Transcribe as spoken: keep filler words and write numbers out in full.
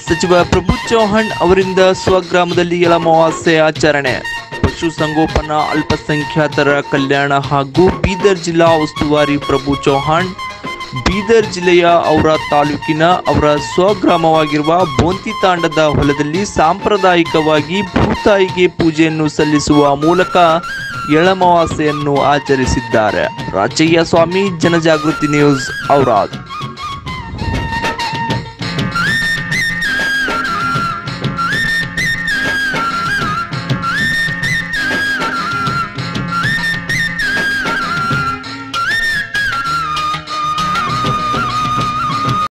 ಸಚಿವ ಪ್ರಭು ಚೌಹಾಣ್ ಅವರಿಂದ ಸ್ವಗ್ರಾಮದಲ್ಲಿ ಎಳಮಾವಾಸ್ಯೆ ಆಚರಣೆ. ಪಶುಸಂಗೋಪನಾ ಅಲ್ಪಸಂಖ್ಯಾತರ ಕಲ್ಯಾಣ ಹಾಗೂ ಬೀದರ್ ಜಿಲ್ಲಾ ಉಸ್ತುವಾರಿ ಪ್ರಭು ಚೌಹಾಣ್ ಬೀದರ್ ಜಿಲ್ಲೆಯ ಔರಾ ತಾಲೂಕಿನ ಅವರ ಸ್ವಗ್ರಾಮವಾಗಿರುವ ಬೋಂತಿ ತಾಂಡದ ಹೊಲದಲ್ಲಿ ಸಾಂಪ್ರದಾಯಿಕವಾಗಿ ಭೂತಾಯಿಗೆ ಪೂಜೆಯನ್ನು ಸಲ್ಲಿಸುವ ಮೂಲಕ ಎಳಮಾವಾಸ್ಯೆಯನ್ನು ಆಚರಿಸಿದ್ದಾರೆ. ರಾಜಯ್ಯ ಸ್ವಾಮಿ, ಜನಜಾಗೃತಿ ನ್ಯೂಸ್, ಔರಾದ್.